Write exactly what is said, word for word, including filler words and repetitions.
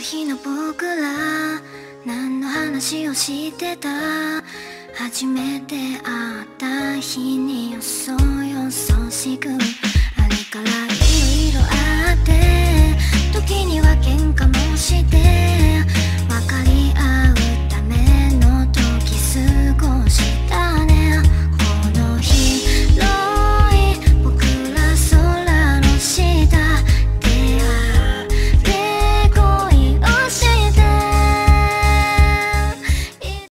日の僕ら何の話をしてた？初めて会った日によそよそしく